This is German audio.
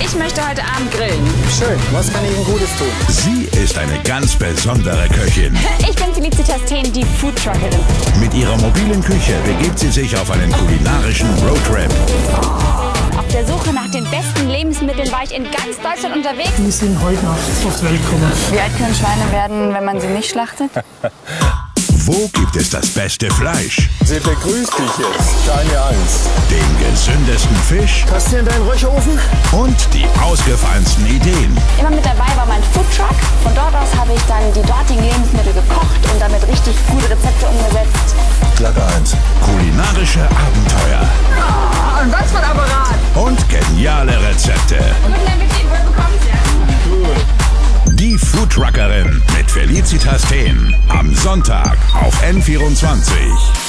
Ich möchte heute Abend grillen. Schön, was kann ich Ihnen Gutes tun? Sie ist eine ganz besondere Köchin. Ich bin Felicitas Thehn, die Foodtruckerin. Mit ihrer mobilen Küche begibt sie sich auf einen kulinarischen Roadtrip. Auf der Suche nach den besten Lebensmitteln war ich in ganz Deutschland unterwegs. Die sind heute Nacht auf die Welt gekommen. Wie alt können Schweine werden, wenn man sie nicht schlachtet? Wo gibt es das beste Fleisch? Sie begrüßt dich jetzt, keine Angst. Den gesündesten Fisch? Hast du in deinen Räucherofen? Und die ausgefallensten Ideen. Immer mit dabei war mein Foodtruck. Von dort aus habe ich dann die dortigen Lebensmittel gekocht und damit richtig gute Rezepte umgesetzt. Klappe 1. Kulinarische Abenteuer. Oh, und was für ein Apparat! Und geniale Rezepte. Guten Appetit, wo bekommst du? Die Foodtruckerin mit Felicitas Thehn. Am Sonntag auf N24.